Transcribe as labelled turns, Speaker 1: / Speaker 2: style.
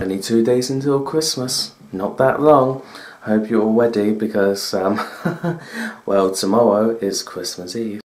Speaker 1: Only 2 days until Christmas. Not that long. I hope you're all ready because, well, tomorrow is Christmas Eve.